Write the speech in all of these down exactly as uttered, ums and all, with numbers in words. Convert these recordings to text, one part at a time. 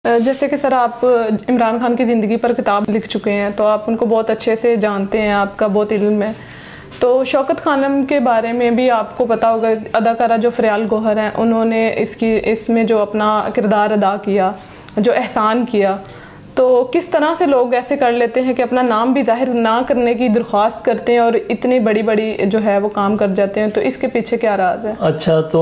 جیسے کہ سر آپ عمران خان کی زندگی پر کتاب لکھ چکے ہیں تو آپ ان کو بہت اچھے سے جانتے ہیں، آپ کا بہت علم ہے، تو شوکت خانم کے بارے میں بھی آپ کو پتہ ہوگا، اداکارہ جو فریال گوہر ہیں انہوں نے اس کی اس میں جو اپنا کردار ادا کیا، جو احسان کیا، تو کس طرح سے لوگ ایسے کر لیتے ہیں کہ اپنا نام بھی ظاہر نہ کرنے کی درخواست کرتے ہیں اور اتنی بڑی بڑی جو ہے وہ کام کر جاتے ہیں، تو اس کے پیچھے کیا راز ہے؟ اچھا، تو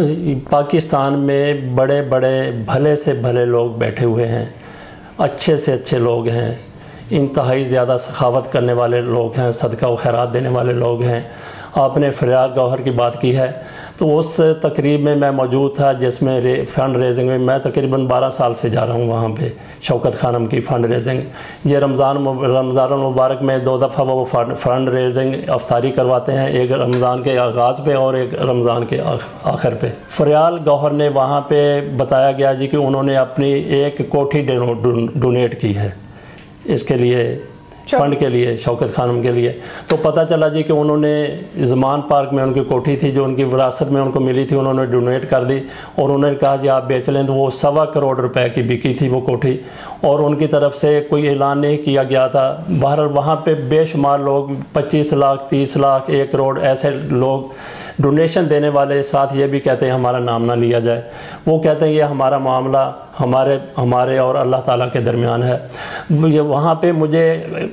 پاکستان میں بڑے بڑے بھلے سے بھلے لوگ بیٹھے ہوئے ہیں، اچھے سے اچھے لوگ ہیں، انتہائی زیادہ سخاوت کرنے والے لوگ ہیں، صدقہ و خیرات دینے والے لوگ ہیں۔ آپ نے فریال گوہر کی بات کی ہے، تو اس تقریب میں میں موجود تھا جس میں فنڈ ریزنگ میں میں تقریباً بارہ سال سے جا رہا ہوں وہاں پہ، شوکت خانم کی فنڈ ریزنگ۔ یہ رمضان رمضان المبارک میں دو دفعہ وہ فنڈ ریزنگ افطاری کرواتے ہیں، ایک رمضان کے آغاز پہ اور ایک رمضان کے آخر پہ۔ فریال گوہر نے وہاں پہ بتایا گیا جی کہ انہوں نے اپنی ایک کوٹھی ڈونیٹ کی ہے اس کے لیے، فنڈ کے لیے، شوکت خانم کے لیے۔ تو پتہ چلا جی کہ انہوں نے زمان پارک میں ان کی کوٹھی تھی جو ان کی وراثت میں ان کو ملی تھی، انہوں نے ڈونیٹ کر دی اور انہوں نے کہا جی آپ بیچ لیں، تو وہ سوا کروڑ روپے کی بکی تھی وہ کوٹھی، اور ان کی طرف سے کوئی اعلان نہیں کیا گیا تھا۔ بہرحال وہاں پہ بے شمار لوگ، پچیس لاکھ تیس لاکھ ایک کروڑ ایسے لوگ ڈونیشن دینے والے، ساتھ یہ بھی کہتے ہیں ہمارا نام نہ لیا جائے۔ وہ کہتے ہیں یہ ہمارا معاملہ ہمارے ہمارے اور اللہ تعالیٰ کے درمیان ہے۔ وہاں پہ مجھے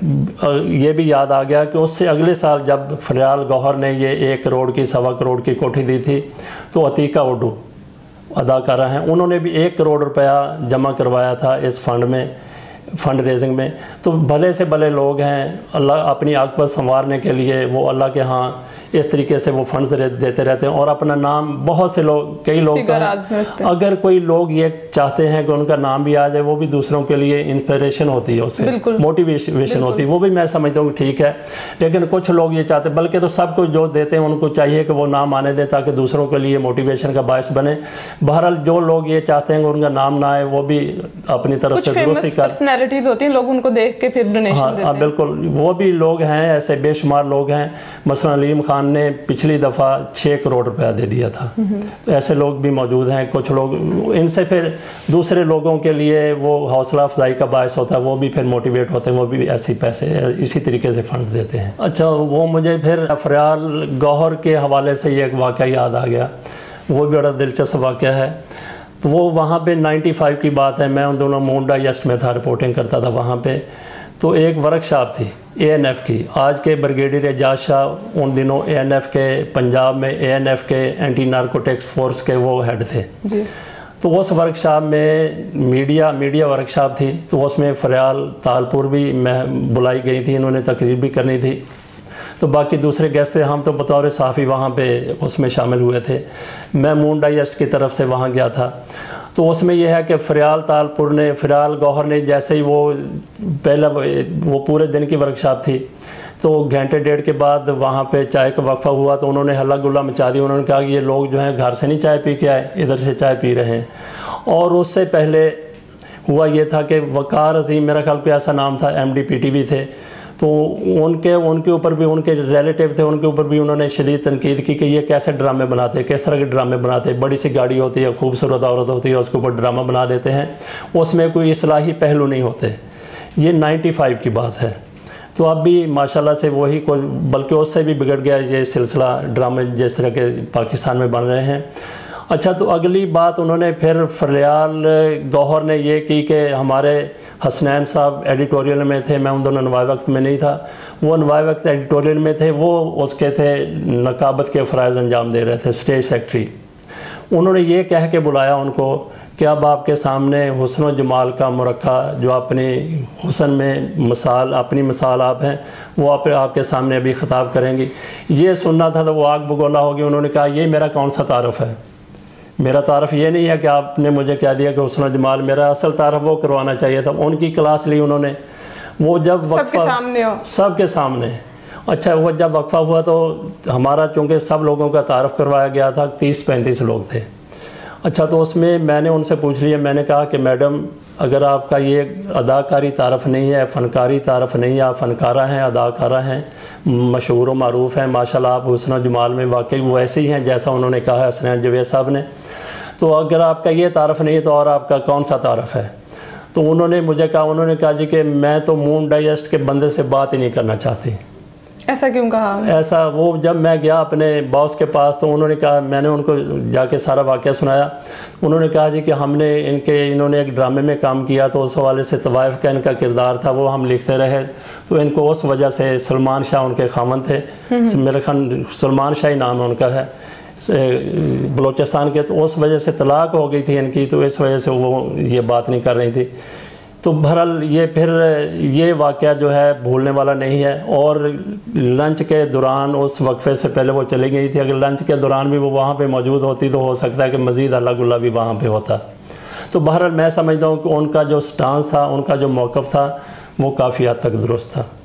یہ بھی یاد آ گیا کہ اس سے اگلے سال جب فریال گوہر نے یہ ایک کروڑ کی سوا کروڑ کی کوٹھی دی تھی، تو عتیقہ اڈو اداکارہ ہیں، انہوں نے بھی ایک کروڑ روپیہ جمع کروایا تھا اس فنڈ میں، فنڈ ریزنگ میں۔ تو بھلے سے بھلے لوگ ہیں، اللہ اپنی عاقبت سنوارنے کے لیے وہ اللہ کے ہاں اس طریقے سے وہ فنڈز دیتے رہتے ہیں، اور اپنا نام بہت سے لوگ، کئی لوگ تو ہیں، اگر کوئی لوگ یہ چاہتے ہیں کہ ان کا نام بھی آ جائے، وہ بھی دوسروں کے لیے انسپریشن ہوتی ہے، اس سے موٹیویشن ہوتی ہے، وہ بھی میں سمجھتا ہوں ٹھیک ہے۔ لیکن کچھ لوگ یہ چاہتے ہیں، بلکہ تو سب کو جو دیتے ہیں ان کو چاہیے کہ وہ نام آنے دیں تاکہ دوسروں کے لیے موٹیویشن کا باعث بنے۔ بہرحال جو لوگ یہ چاہتے ہیں کہ ان کا نام نہ آئے، وہ بھی اپنی طرف سے درستی کر، پرسنالٹیز ہوتی ہیں، لوگ ان کو دیکھ کے پھر ڈونیشن دیتے ہیں۔ ہاں بالکل، وہ بھی لوگ ہیں، ایسے بے شمار لوگ ہیں۔ مثلا علیم خان نے پچھلی دفعہ چھ کروڑ روپیہ دے دیا تھا، تو ایسے لوگ بھی موجود ہیں۔ کچھ لوگ ان سے پھر دوسرے لوگوں کے لیے وہ حوصلہ افزائی کا باعث ہوتا ہے، وہ بھی پھر موٹیویٹ ہوتے ہیں، وہ بھی ایسی پیسے اسی طریقے سے فنڈز دیتے ہیں۔ اچھا، وہ مجھے پھر فریال گوہر کے حوالے سے یہ ایک واقعہ یاد آ گیا، وہ بھی بڑا دلچسپ واقعہ ہے۔ تو وہ وہاں پہ نائنٹی فائیو کی بات ہے، میں ان دونوں مونڈا یسٹ میں تھا، رپورٹنگ کرتا تھا وہاں پہ۔ تو ایک ورک شاپ تھی اے این ایف کی، آج کے بریگیڈیئر اعجاز شاہ ان دنوں اے این ایف کے پنجاب میں اے این ایف کے اینٹی نارکوٹکس فورس کے وہ ہیڈ تھے جی۔ تو اس ورک شاپ میں میڈیا میڈیا ورک شاپ تھی، تو اس میں فریال تالپور بھی میں بلائی گئی تھی، انہوں نے تقریر بھی کرنی تھی، تو باقی دوسرے گیسٹ تھے، ہم تو بطور صحافی وہاں پہ اس میں شامل ہوئے تھے۔ میں مونڈا یسٹ کی طرف سے وہاں گیا تھا، تو اس میں یہ ہے کہ فریال تالپور نے فریال گوہر نے جیسے ہی وہ پہلا وہ پورے دن کی ورکشاپ تھی، تو گھنٹے ڈیڑھ کے بعد وہاں پہ چائے کا وقفہ ہوا، تو انہوں نے ہلا گلا مچا دی، انہوں نے کہا کہ یہ لوگ جو ہیں گھر سے نہیں چائے پی کے آئے، ادھر سے چائے پی رہے ہیں۔ اور اس سے پہلے ہوا یہ تھا کہ وقار عظیم، میرا خیال کوئی ایسا نام تھا، M D P T V تھے، تو ان کے ان کے اوپر بھی، ان کے ریلیٹیو تھے، ان کے اوپر بھی انہوں نے شدید تنقید کی کہ یہ کیسے ڈرامے بناتے ہیں، کس طرح کے ڈرامے بناتے ہیں، بڑی سی گاڑی ہوتی ہے، خوبصورت عورت ہوتی ہے، اس کے اوپر ڈرامہ بنا دیتے ہیں، اس میں کوئی اصلاحی پہلو نہیں ہوتے۔ یہ نائنٹی فائیو کی بات ہے، تو اب بھی ماشاءاللہ سے وہی کوئی، بلکہ اس سے بھی بگڑ گیا یہ سلسلہ، ڈرامے جس طرح کے پاکستان میں بن رہے ہیں۔ اچھا، تو اگلی بات انہوں نے پھر فریال گوہر نے یہ کی کہ ہمارے حسنین صاحب ایڈیٹوریل میں تھے، میں ان دونوں نوائے وقت میں نہیں تھا، وہ نوائے وقت ایڈیٹوریل میں تھے، وہ اس کے تھے نقابت کے فرائض انجام دے رہے تھے، اسٹیج سیکرٹری۔ انہوں نے یہ کہہ کے بلایا ان کو کہ اب آپ کے سامنے حسن و جمال کا مرقع، جو اپنی حسن میں مثال، اپنی مثال آپ ہیں، وہ آپ آپ کے سامنے ابھی خطاب کریں گی۔ یہ سننا تھا تو وہ آگ بگولا ہو گئی۔ انہوں نے کہا یہ میرا کون سا تعارف ہے، میرا تعارف یہ نہیں ہے کہ آپ نے مجھے کہہ دیا کہ حسن و جمال، میرا اصل تعارف وہ کروانا چاہیے تھا۔ ان کی کلاس لی انہوں نے، وہ جب وقفہ سب کے سامنے ہو، سب کے سامنے اچھا، وہ جب وقفہ ہوا تو ہمارا چونکہ سب لوگوں کا تعارف کروایا گیا تھا، تیس پینتیس لوگ تھے۔ اچھا، تو اس میں میں نے ان سے پوچھ لیا، میں نے کہا کہ میڈم اگر آپ کا یہ اداکاری تعارف نہیں ہے، فنکاری تعارف نہیں ہے، آپ فنکارہ ہیں، اداکارہ ہیں، مشہور و معروف ہیں، ماشاءاللہ آپ حسن و جمال میں واقعی وہ ایسے ہی ہیں جیسا انہوں نے کہا ہے حسنین جاوید صاحب نے، تو اگر آپ کا یہ تعارف نہیں ہے تو اور آپ کا کون سا تعارف ہے؟ تو انہوں نے مجھے کہا انہوں نے کہا جی کہ میں تو مون ڈائجسٹ کے بندے سے بات ہی نہیں کرنا چاہتی. ایسا کیوں کہا؟ ایسا وہ جب میں گیا اپنے باس کے پاس تو انہوں نے کہا, میں نے ان کو جا کے سارا واقعہ سنایا. انہوں نے کہا جی کہ ہم نے ان کے انہوں نے ایک ڈرامے میں کام کیا تو اس حوالے سے طوائف کا ان کا کردار تھا وہ ہم لکھتے رہے, تو ان کو اس وجہ سے سلمان شاہ ان کے خاوند تھے, میرے خیال سلمان شاہ نام ان کا ہے بلوچستان کے, تو اس وجہ سے طلاق ہو گئی تھی ان کی, تو اس وجہ سے وہ یہ بات نہیں کر رہی تھی. تو بہرحال یہ پھر یہ واقعہ جو ہے بھولنے والا نہیں ہے. اور لنچ کے دوران اس وقفے سے پہلے وہ چلی گئی تھی, اگر لنچ کے دوران بھی وہ وہاں پہ موجود ہوتی تو ہو سکتا ہے کہ مزید اللہ گلہ بھی وہاں پہ ہوتا. تو بہرحال میں سمجھتا ہوں کہ ان کا جو سٹانس تھا, ان کا جو موقف تھا وہ کافی حد تک درست تھا.